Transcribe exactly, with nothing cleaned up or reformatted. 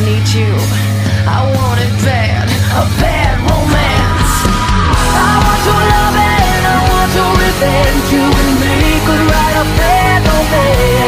need you. I want it bad, a bad romance. I want your love and I want your revenge. You and me could write a bad romance.